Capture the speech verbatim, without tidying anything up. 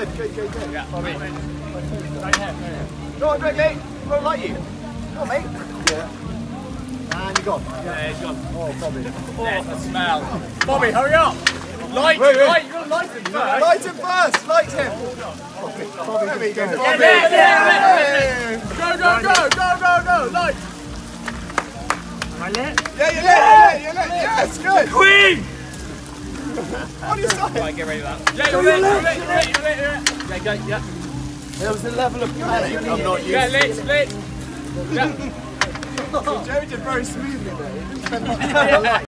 K K K. Yeah, Bobby. Right here. Go on, quickly. Won't like you. Go on, mate. Yeah. And you're gone. Yeah, he's gone. Oh, Bobby. There's the smell. Bobby, hurry up. Light Wait, him, wait. light. You've got to light him first. Light him first. Light him. Bobby, Bobby, there we go. Yeah, Bobby. yeah, yeah, yeah. Go, go, go, go, go, go. Light. Am I lit? Yeah, you're lit. You're lit. You're lit. Yes, good. Queen! What are you saying? Right, get ready for that. Yeah, you're lit, you're lit, you're lit, you're lit, you're lit. Yeah, go, yeah. There was a level of panic I'm not used Yeah, to. lit, lit. Yeah. Joe did very smoothly there. He didn't spend much time on the light.